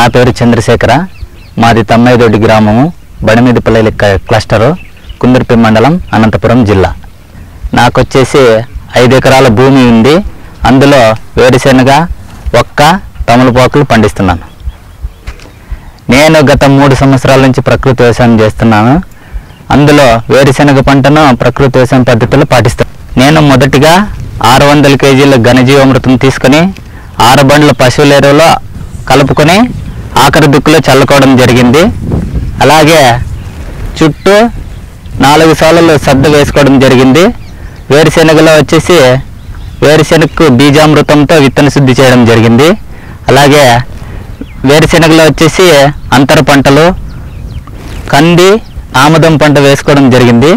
నా పేరు చంద్రశేఖర. మాది తమ్మైదొడ్డి గ్రామము, బడిమీదిపల్లి క్లస్టరు, కుందుర్పి మండలం, అనంతపురం జిల్లా. నాకొచ్చేసి 5 ఎకరాల భూమి ఉంది. అందులో వేరుశెనగ, ఒక్క, తమలపాకులు పండిస్తున్నాను. నేను గత 3 సంవత్సరాల నుంచి ప్రకృతి వ్యవసాయం చేస్తున్నాను. అందులో వేరుశెనగ పంటను ప్రకృతి వ్యవసాయం పద్ధతిలో పాటిస్తాను. నేను మొదటిగా 600 కేజీల ఘనజీవామృతం తీసుకొని 6 బండ్ల పశువుల ఎరువులో కలుపుకొని ఆఖరి దుక్కులో చల్లుకోవడం జరిగింది. అలాగే చుట్టూ 4 సార్లు సద్ద వేసుకోవడం జరిగింది. వేరుశెనగలో వచ్చేసి వేరుశెనగకు బీజామృతంతో విత్తన శుద్ధి చేయడం జరిగింది. అలాగే వేరుశెనగలో వచ్చేసి అంతర పంటలు కంది, ఆముదం పంట వేసుకోవడం జరిగింది.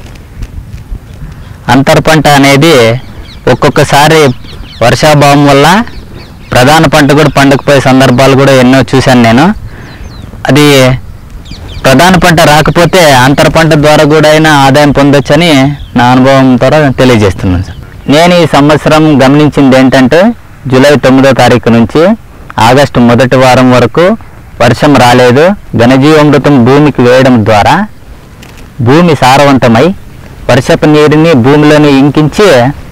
అంతర పంట అనేది ఒక్కొక్కసారి వర్షాభావం వల్ల ప్రధాన పంట కూడా పండకపోయే సందర్భాలు కూడా ఎన్నో చూశాను నేను. అది ప్రధాన పంట రాకపోతే అంతర పంట ద్వారా కూడా అయినా ఆదాయం పొందొచ్చని నా అనుభవం ద్వారా తెలియజేస్తున్నాను సార్. నేను ఈ సంవత్సరం గమనించింది ఏంటంటే, జూలై 9వ తారీఖు నుంచి ఆగస్టు మొదటి వారం వరకు వర్షం రాలేదు. ఘనజీవామృతం భూమికి వేయడం ద్వారా భూమి సారవంతమై వర్షపు నీరుని భూమిలోని ఇంకించి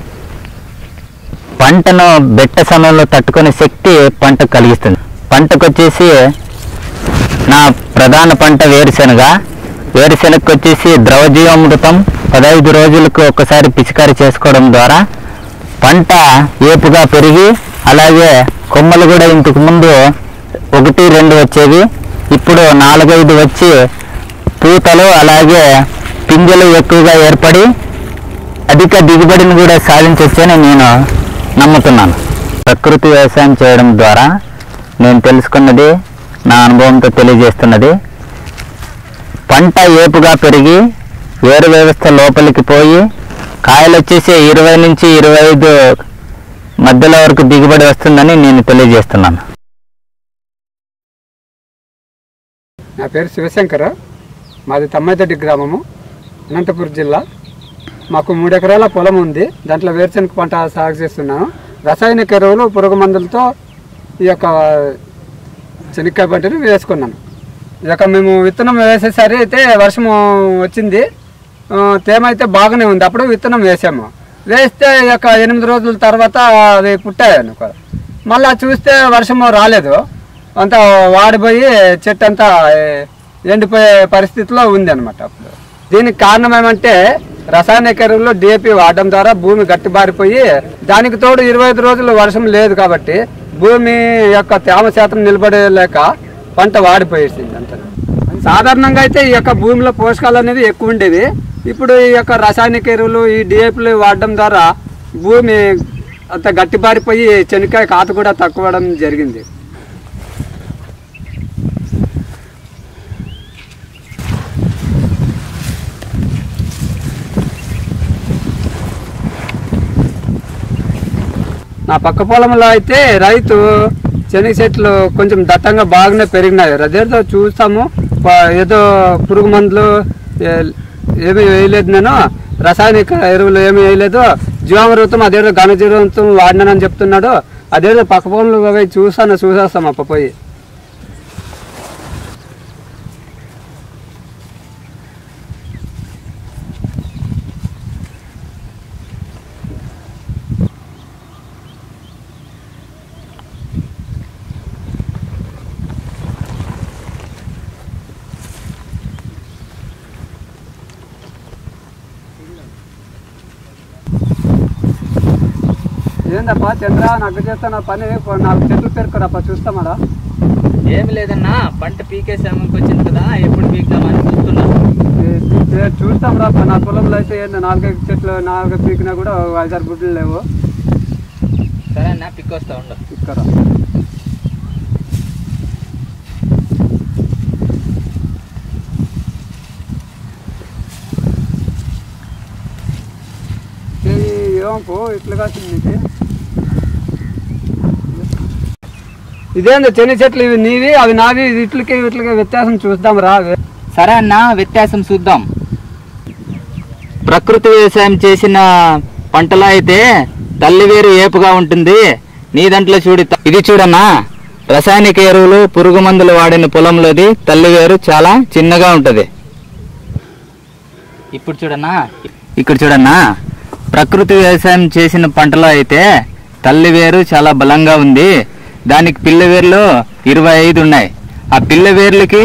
పంటను బెట్ట సమయంలో తట్టుకునే శక్తి పంటకు కలిగిస్తుంది. పంటకు వచ్చేసి నా ప్రధాన పంట వేరుశెనగకు వచ్చేసి ద్రవజీవామృతం 15 రోజులకు ఒకసారి పిచికారీ చేసుకోవడం ద్వారా పంట ఏపుగా పెరిగి, అలాగే కొమ్మలు కూడా ఇంతకు ముందు 1-2 వచ్చేవి, ఇప్పుడు 4-5 వచ్చి పూతలు అలాగే పింజలు ఎక్కువగా ఏర్పడి అధిక దిగుబడిని కూడా సాధించవచ్చని నేను నమ్ముతున్నాను. ప్రకృతి వ్యవసాయం చేయడం ద్వారా నేను తెలుసుకున్నది, నా అనుభవంతో తెలియజేస్తున్నది, పంట ఏపుగా పెరిగి వేరు వ్యవస్థ లోపలికి పోయి కాయలు వచ్చేసి 20 నుంచి 25 మధ్యలో వరకు దిగుబడి వస్తుందని నేను తెలియజేస్తున్నాను. నా పేరు శివశంకర. మాది తమ్మైదొడ్డి గ్రామము, అనంతపురం జిల్లా. మాకు 3 ఎకరాల పొలం ఉంది. దాంట్లో వేరుశెనగ పంట సాగు చేస్తున్నాను. రసాయనిక ఎరువులు, పురుగు మందులతో ఈ యొక్క శనక్కాయ పంటను వేసుకున్నాను. ఈ యొక్క మేము విత్తనం వేసేసరి అయితే వర్షము వచ్చింది, తేమ అయితే బాగానే ఉంది. అప్పుడు విత్తనం వేసాము. వేస్తే ఈ యొక్క 8 రోజుల తర్వాత అవి పుట్టాయి అనుకో. మళ్ళీ చూస్తే వర్షము రాలేదు, అంతా వాడిపోయి చెట్టు అంతా ఎండిపోయే పరిస్థితిలో ఉంది అనమాట. అప్పుడు దీనికి కారణం ఏమంటే, రసాయనిక ఎరువుల్లో DAP వాడడం ద్వారా భూమి గట్టిబారిపోయి, దానికి తోడు 25 రోజులు వర్షం లేదు కాబట్టి భూమి యొక్క తేమ శాతం నిలబడలేక పంట వాడిపోయేసింది అంతా. సాధారణంగా అయితే ఈ యొక్క భూమిలో పోషకాలు అనేవి ఎక్కువ ఉండేవి. ఇప్పుడు ఈ యొక్క రసాయనిక ఎరువులు, ఈ DAPలు వాడడం ద్వారా భూమి అంత గట్టిబారిపోయి శనక్కాయ కాత కూడా తక్కువడం జరిగింది. నా పక్క పొలంలో అయితే రైతు శనగ చెట్లు కొంచెం దట్టంగా బాగానే పెరిగినాయి. అదేదో చూస్తాము, ఏదో పురుగు మందులు ఏమీ వేయలేదు, నేను రసాయనిక ఎరువులు ఏమీ వేయలేదు, జీవామృతం అదేదో ఘనజీవామృతం వాడినానని చెప్తున్నాడు. అదేదో పక్క పొలంలో పోయి చూసేస్తాం అప్ప పోయి. ఏందప్పా చంద్ర, నాకు చేస్తాను పని, 4 చెట్లు పేరుకోరప్ప, చూస్తామాడా? ఏమి లేదన్నా, పంట పీకేసామకి వచ్చింది కదా, ఎప్పుడు పీకుతామని చూస్తున్నా. చూస్తాం రా. నా పొలంలో అయితే ఏంది 4-5 చెట్లు 4 పీకినా కూడా 5-6 గుడ్లు లేవు. సరే అన్న, పిక్కొస్తా ఉండు. ఇక్కడ ఏమో ఇట్లా కాసింది. ఇదేందో శనగ చెట్లు, ఇవి నీవి అవి నావి, వీటికి వ్యత్యాసం చూద్దాం రా. సరే అన్న, వ్యత్యాసం చూద్దాం. ప్రకృతి వ్యవసాయం చేసిన పంటలో అయితే తల్లి వేరు ఏపుగా ఉంటుంది. నీ దాంట్లో ఇది చూడన్నా, రసాయనిక ఎరువులు పురుగు మందులు వాడిన పొలంలోది తల్లి వేరు చాలా చిన్నగా ఉంటది. ఇక్కడ చూడన్నా ప్రకృతి వ్యవసాయం చేసిన పంటలో అయితే తల్లి వేరు చాలా బలంగా ఉంది. దానికి పిల్ల వేర్లు 25 ఉన్నాయి. ఆ పిల్ల వేర్లకి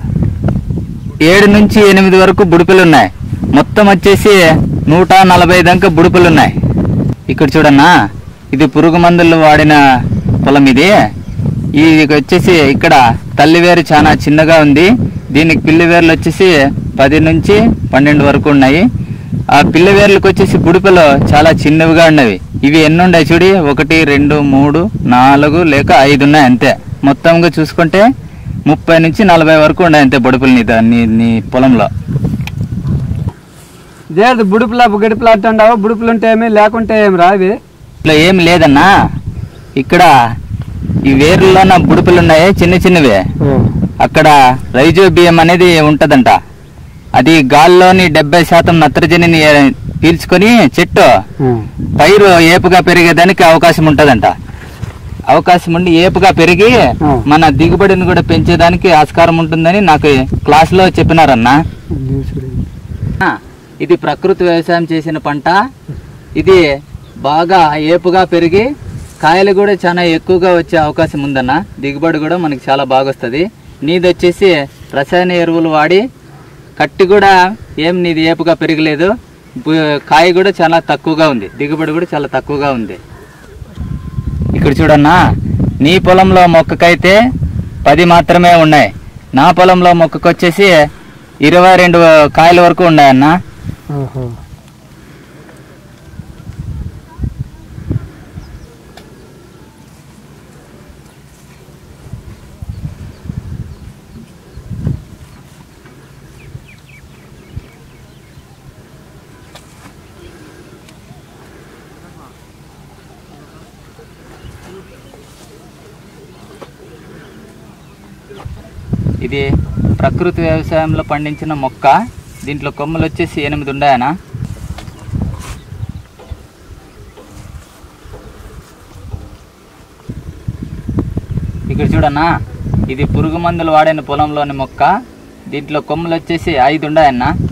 7 నుంచి 8 వరకు బుడిపెలు ఉన్నాయి. మొత్తం వచ్చేసి 140 దాకా బుడిపెలు ఉన్నాయి. ఇక్కడ చూడన్నా ఇది పురుగు మందులు వాడిన పొలం. ఇది వచ్చేసి ఇక్కడ తల్లి వేరు చాలా చిన్నగా ఉంది. దీనికి పిల్లి వేర్లు వచ్చేసి 10 నుంచి 12 వరకు ఉన్నాయి. ఆ పిల్ల వేర్లకు వచ్చేసి బుడిపెలు చాలా చిన్నవిగా ఉన్నవి. ఇవి ఎన్ని ఉన్నాయి చూడి, 1 2 3 4 లేక 5 ఉన్నాయి అంతే. మొత్తంగా చూసుకుంటే 30 నుంచి 40 వరకు ఉన్నాయి అంతే బుడిపెలు నీ పొలంలో. లేదు బుడుపులా గడిపులా అంటావు. బుడుపులు ఉంటే ఏమి లేకుంటే ఏమి రా? ఇవి ఇట్లా ఏమి లేదన్నా. ఇక్కడ ఈ వేర్లలో బుడిపెలు ఉన్నాయి చిన్న చిన్నవి. అక్కడ రైజోబియం అనేది ఉంటదంట. అది గాల్లోని 70% నత్రజనిని పీల్చుకొని చెట్టు పైరు ఏపుగా పెరిగేదానికి అవకాశం ఉంటదంట. అవకాశం ఉండి ఏపుగా పెరిగి మన దిగుబడిని కూడా పెంచేదానికి ఆస్కారం ఉంటుందని నాకు క్లాసులో చెప్పినారన్నా. ఇది ప్రకృతి వ్యవసాయం చేసిన పంట. ఇది బాగా ఏపుగా పెరిగి కాయలు కూడా చాలా ఎక్కువగా వచ్చే అవకాశం ఉందన్న. దిగుబడి కూడా మనకి చాలా బాగా వస్తుంది. నీది వచ్చేసి రసాయన ఎరువులు వాడి కట్టి కూడా నీది ఏపుగా పెరగలేదు. కాయ కూడా చాలా తక్కువగా ఉంది. దిగుబడి కూడా చాలా తక్కువగా ఉంది. ఇక్కడ చూడన్నా నీ పొలంలో మొక్కకైతే 10 మాత్రమే ఉన్నాయి. నా పొలంలో మొక్కకు వచ్చేసి 22 కాయల వరకు ఉన్నాయన్నా. ఇది ప్రకృతి వ్యవసాయంలో పండించిన మొక్క. దీంట్లో కొమ్మలు వచ్చేసి 8 ఉన్నాయనా. ఇక్కడ చూడన్నా ఇది పురుగు మందులు వాడిన పొలంలోని మొక్క. దీంట్లో కొమ్మలు వచ్చేసి 5 ఉన్నాయన్నా.